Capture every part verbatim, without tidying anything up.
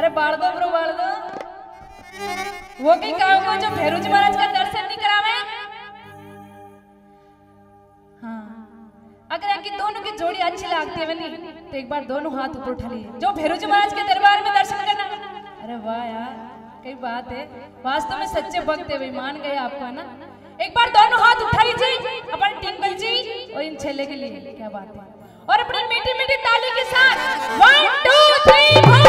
अरे बाढ़ दो ब्रो बाढ़ दो। वो कहीं काम को जो भैरूजी महाराज का दर्शन नहीं करावे। हाँ, अगर आपकी दोनों की जोड़ी अच्छी लगती है बनी तो एक बार दोनों हाथ ऊपर उठा लिए जो भैरूजी महाराज के दरबार में दर्शन करना। अरे वाह यार, कई बात है, वास्तव में सच्चे भक्त है, मान गए आपको है ना। एक बार दोनों हाथ उठा लीजिए अपन टिंकल जी और इन छेले के लिए, क्या बात है। और अपनी मीठी मीठी ताली के साथ वन टू थ्री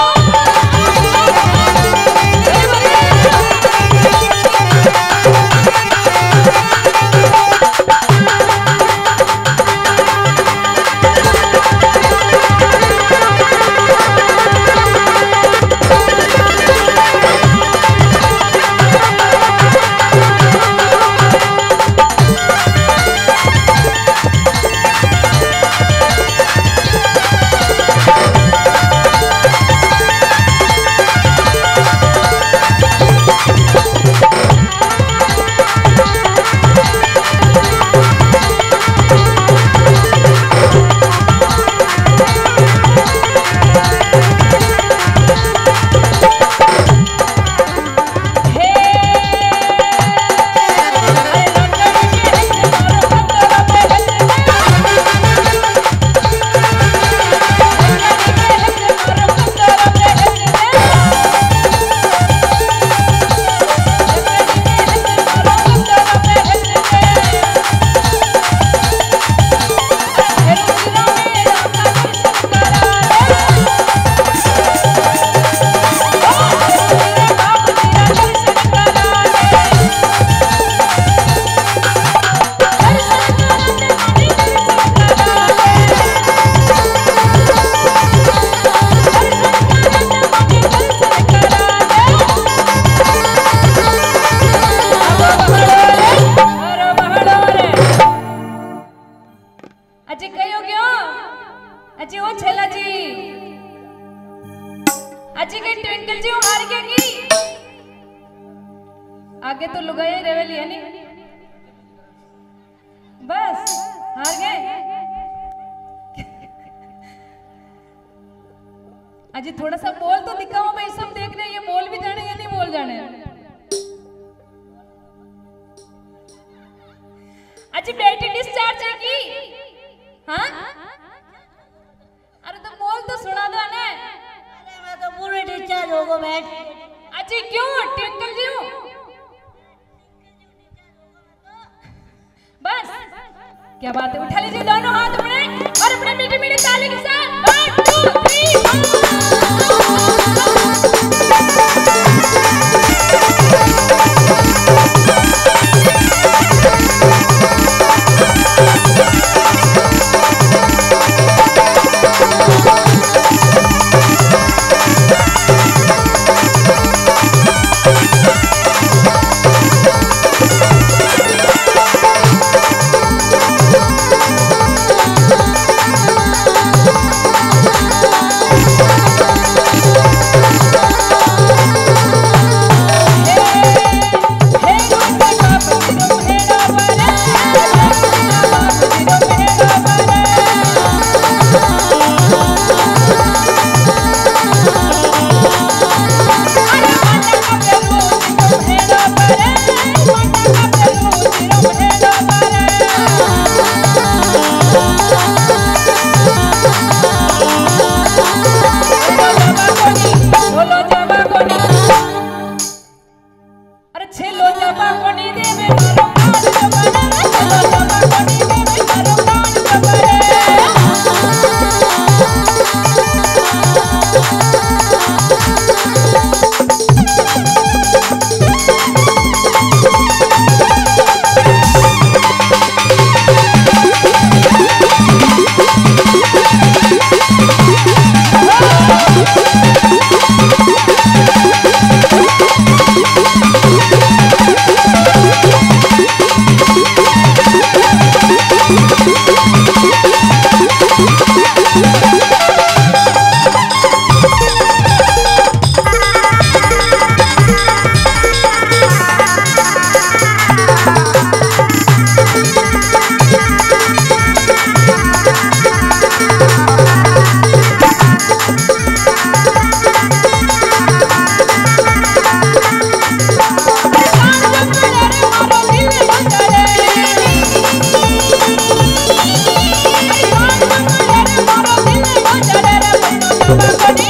आगे तो लुगाई रेवेली है नहीं, बस हार गए। अजी थोड़ा सा बोल तो दिखाओ भाई, सब देख रहे हैं ये बोल भी जाने या नहीं बोल जाने। अजी बेटी डिस्चार्ज है की? हाँ अरे तो बोल तो सुना दो ने। अरे मैं तो पूरे डिस्चार्ज हो गो बैठ। अजी क्यों टिंकल जी? बस क्या बात है, उठा लीजिए दोनों हाथ अपने और अपने मीठी मीठी ताली के साथ वन टू थ्री Oh बाबा को